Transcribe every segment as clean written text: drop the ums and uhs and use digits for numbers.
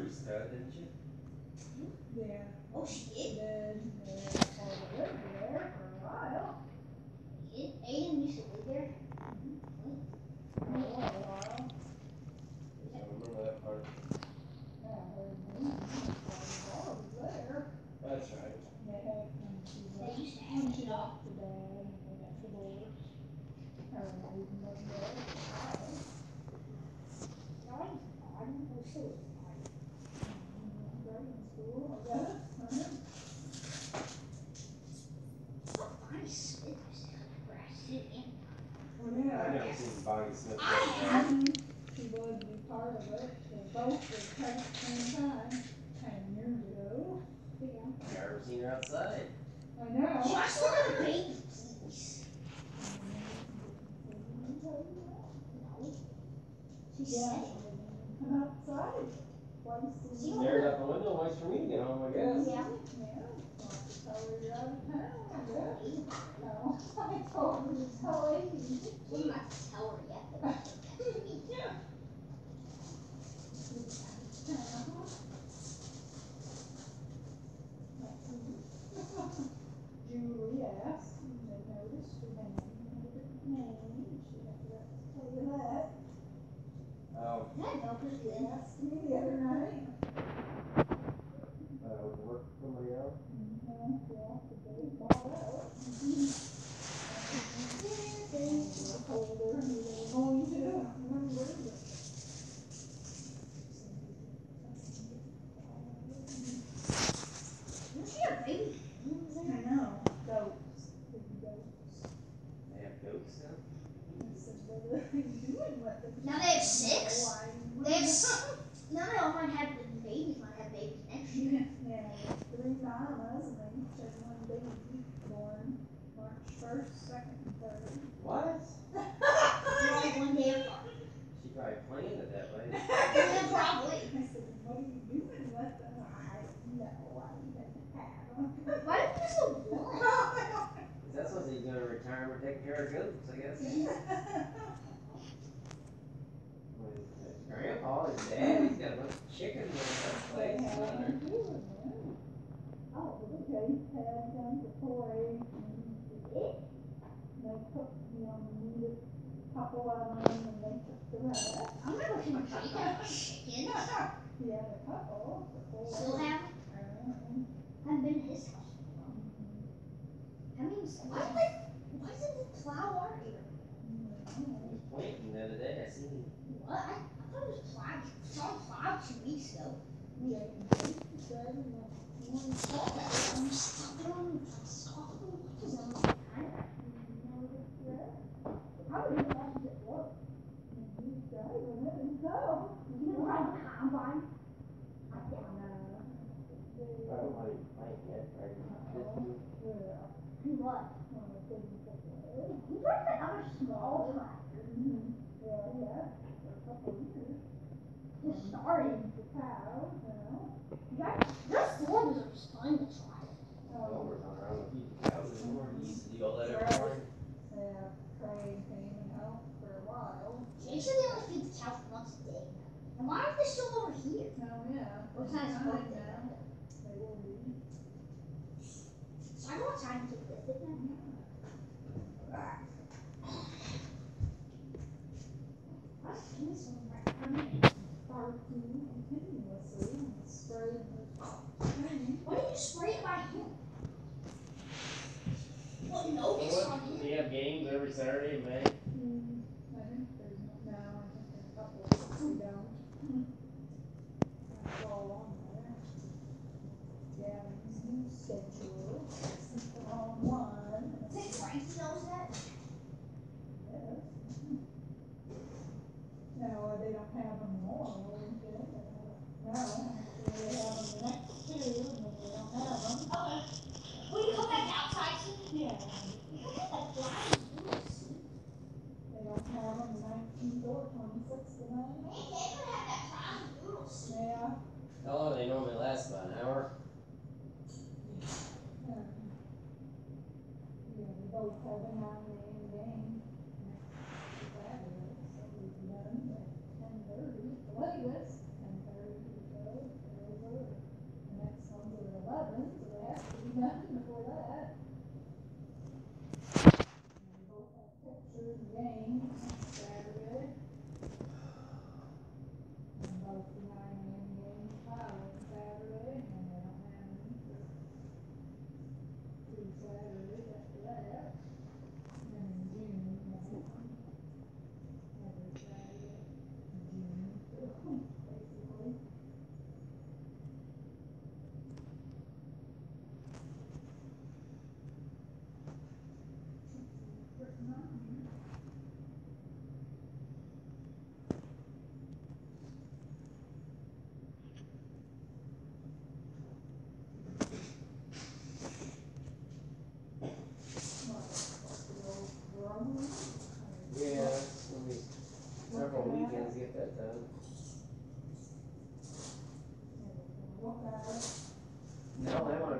a stud, didn't you? Yeah. Oh, she did? Then, I lived there for a while. Aiden used to live there? For a while. I don't remember that part. Yeah, her was there. That's right. They had, They used to have when it she dog. lost her dad and they got divorced. Her and Aiden lived there for a while. I didn't know she was Grading school, I guess. Bonnie Smith used to have grass too, and I never seen Bonnie Smith. I have. She would be part of it. They both were pregnant at the same time, 10 years ago. I've never seen her outside. I know. She must look at the baby, please. No. She Yeah. said it. Come outside. See what Stared out the window, waits for me to get home, I guess. Yeah. Yeah. Tell her you're out of town, I I guess. told Aiden. No, I told her to tell Amy. I'm not to tell her yet, but I told that to me. Yeah. Julie asked, and they noticed her name had a different name. She had to tell you that. Oh, I know who's She good. asked me the other night. work for somebody else? Yeah, they bought out. I told her who they were going to, I don't remember, but. Didn't she have baby? I know, goats, big goats. They have goats now? I said, what are they doing with them? Now they have six? Why? They have, now they all might have the babies, might have babies next year. Yeah, 3 mamas, and they each had 1 baby born March 1st, 2nd, and 3rd. What? They're all one day apart. She probably planned it that way. Yeah, probably. I said, what are you doing with them? I don't know, I even have them. Why did you just go one? Is that supposed to be doing retirement, taking care of goats, I guess? Grandpa, his dad, he's got a bunch of chickens in that They place. have them too, yeah. Oh, Kate had them for 4-H, and they took, needed a couple of them, and they took the rest. I remember him taking chickens. He had a couple for 4-H. Still have? Haven't been to his house. I mean, why does it plow our here? He's planting the other day, I seen him. What? I thought it was plowed. It's on plowed 2 weeks ago. Yeah, he said in the morning call. I'm stuck on what is on How did he actually get work? He's driving it himself. You can ride the combine. I don't know how you plant yet, right? Yeah. Do what? One of the things that way. He drives that other small tractor. Yeah, yeah, for a couple of years. Just started. The cow, Their Fords are just fun to try. Well, we're not around to feed the cows anymore. He used to do all that every morning. Yeah, Craig came and helped for a while. They said they only feed the cows once a day. And why aren't they still over here? Oh, yeah. Or it's not his birthday. Now, they will be. So I don't have time to live it now. I've seen this one right now. Barking continuously and spraying the thing. Why didn't you spray it by hand? What notice on Do him? you have games every Saturday in May? I think there's no, I think there's a couple we don't. That's all on there. Gavin's new schedule, it's the wrong one. Think Frankie knows that? Yes. No, they don't have them more, do they? No, actually they have them the next 2, and then they don't have them. Okay. Will you come back outside soon? Yeah. You come back like blind. They don't have them the 19th or 26th of May. Man, they could have that frozen noodles. Yeah. How long do they normally last? About an hour? Yeah, we both have a 9 a.m. game next Saturday, so we'll be done at 10:30 at the latest, 10:30 or so.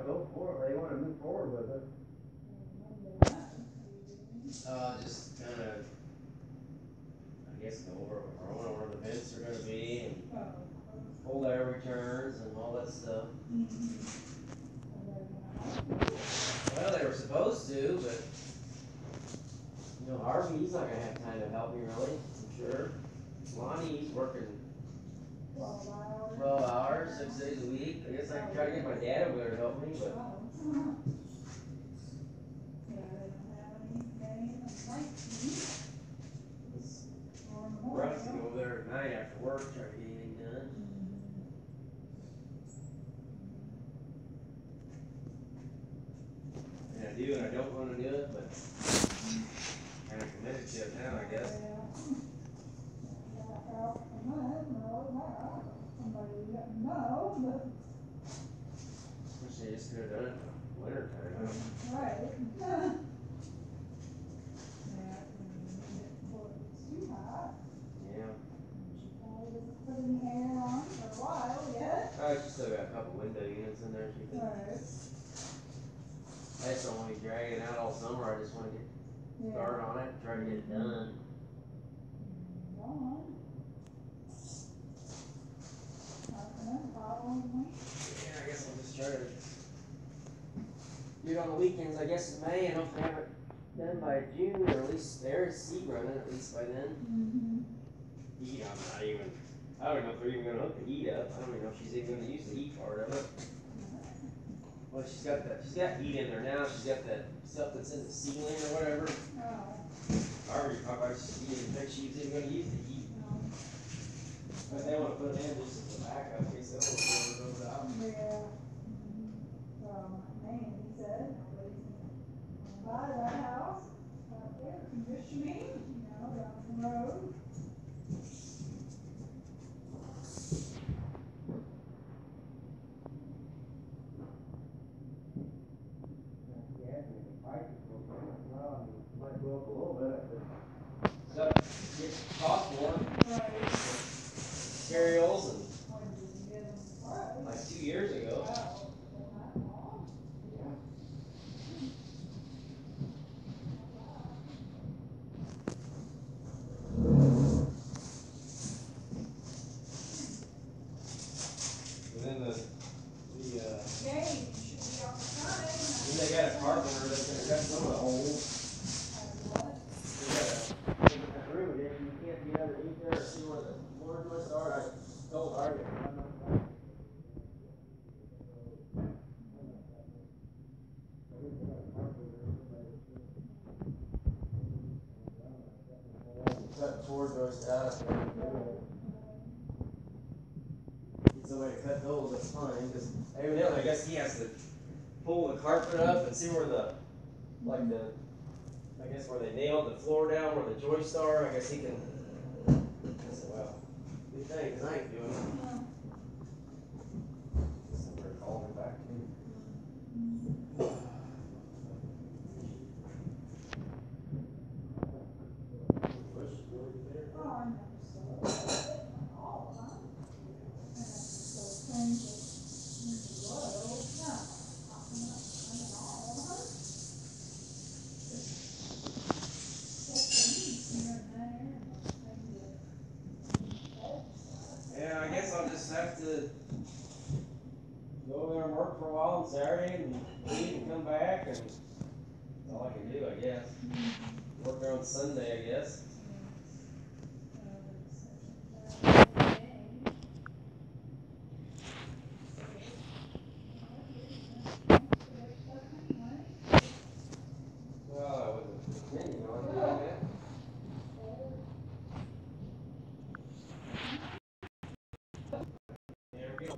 go for it. They want to move forward with it. Just kind of, I guess, go over where the vents are gonna be and cold air returns and all that stuff. Well, they were supposed to, but you know, Harvey, he's not gonna have time to help me really, I'm sure. Lonnie, he's working 12 hours, 6 days a week. I guess I could try to get my dad over there to help me, but it's rough to go over there at night after work, try to get anything done. And I do and I don't wanna do it, but kinda committed to it now, I guess. Wish they just could've done it in the winter time, huh? Right. Yeah. Put any hair on for a while yet. She still got a couple window units in there, she could. Right. I just don't wanna be dragging out all summer, I just wanna get started on it, try to get it done. Yeah, I guess I'll just try to do it on the weekends, I guess in May, and hopefully have it done by June, or at least there's seed running at least by then. Heat, I'm not even, I don't know if they're even gonna hook the heat up, I don't even know if she's even gonna use the heat part of it. Well, she's got heat in there now, she's got that stuff that's in the ceiling or whatever. I already thought she didn't think she was even gonna use the heat. But they wanna put it in just as a backup, in case the other one goes out. Yeah. Well, man, he said, nobody's gonna buy that house, air conditioning, down the road. Might go up a little bit, but stuff gets cost more. Materials and like 2 years ago. And then then they got a carpenter that's gonna cut some of the holes. They got a room again, you can't get underneath there or see where the floor joists are. I told Harvey. Cut the floor joist out. Get somebody to cut those, that's fine, because evidently I guess he has to pull the carpet up and see where I guess where they nailed the floor down, where the joists are, I guess he can. I said, well, good thing, because I ain't doing it. Somebody called me back too. Push it really there. Yeah, I guess I'll just have to go over there and work for a while on Saturday and leave and come back, and that's all I can do, I guess. Work there on Sunday, I guess. Well, I wasn't intending on doing that. There we go.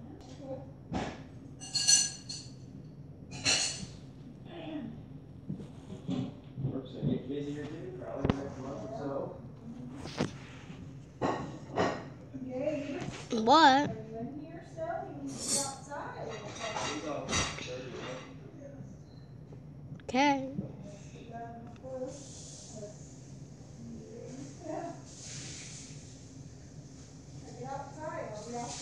Work's gonna get busier too, probably the next month or so. What? Are you in here still? You need to be outside. He's all 30, Okay. Get outside, I'll be outside.